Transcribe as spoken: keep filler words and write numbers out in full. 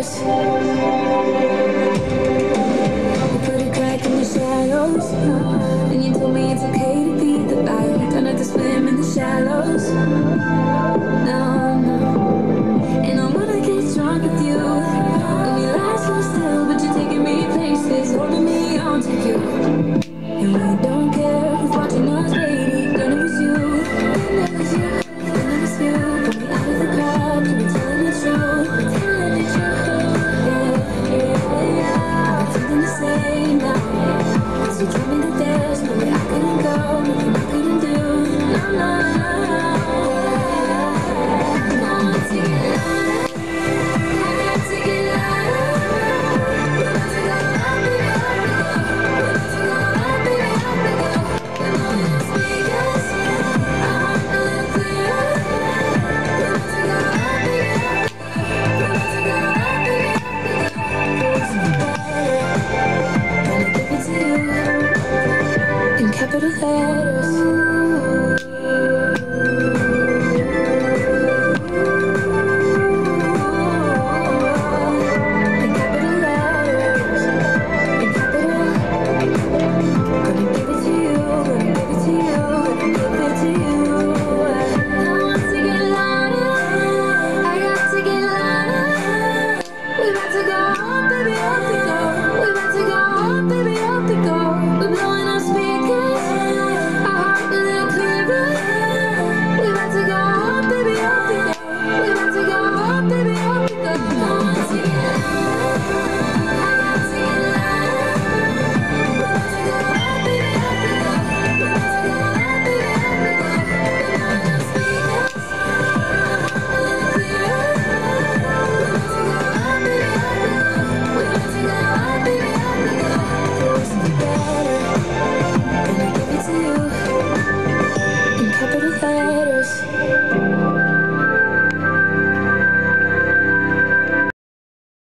letters. You put a crack in the shadows, and you told me it's okay to be the light. Don't have to swim in the shallows. No, no. And I wanna get drunk with you. And we lie so still, but you're taking me places, holding me on to you. And we don't care who's watching us, baby. Then it was you, then it was you, then it was you. Pull me out of the crowd, you were telling the truth, telling the truth. Yeah, yeah, yeah. I got something to say now. Cause you told me that there's no way I couldn't go, nothing I couldn't do. No, no, no. I wanna take it louder, I gotta take it louder. We're about to go up and up and up. We're about to go up and up and up. Come on, speakers, I want a little clearer. We're about to go up and up and up. We're about to go up and up and up. Close the door, gonna give it to you in capital letters.